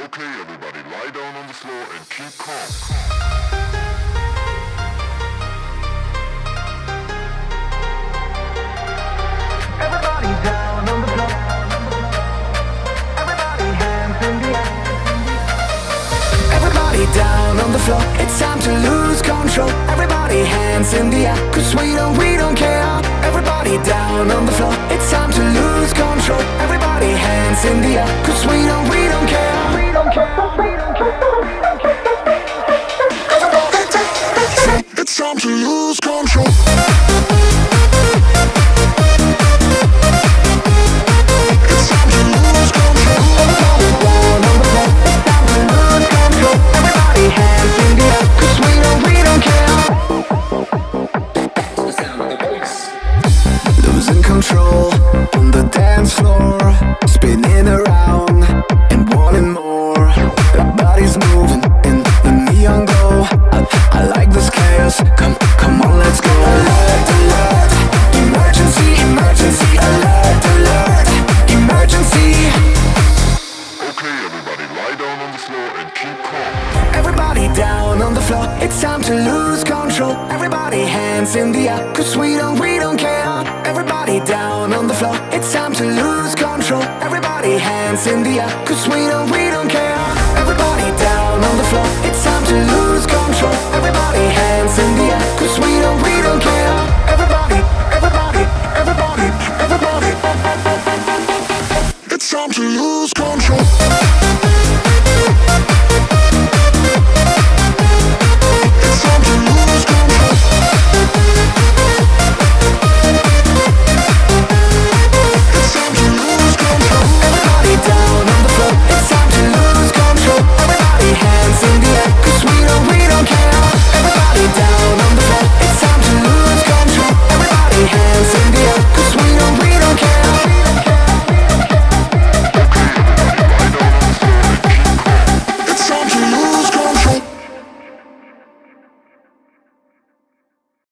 Okay, everybody, lie down on the floor and keep calm. Everybody down on the floor. Everybody hands in the air. Everybody down on the floor. It's time to lose control. Everybody hands in the air. 'Cause we don't care. Everybody down on the floor. It's time to lose control. Everybody hands in the air. 'Cause we don't care. We don't care. We don't care. It's time to lose control. It's time to lose control. Down on the floor. It's time to lose control. Everybody hands in the air. 'Cause we don't care. The sound of the bass. Losing control on the dance floor, spinning around and wanting more. The body's moving in the neon glow. I like this chaos. Come on, let's go. Alert, alert, emergency, emergency. Alert, alert, emergency. Okay, everybody, lie down on the floor and keep calm. Everybody down on the floor. It's time to lose control. Everybody hands in the air. 'Cause we don't care. Everybody down on the floor. It's time to lose control. Everybody hands in the air. 'Cause we don't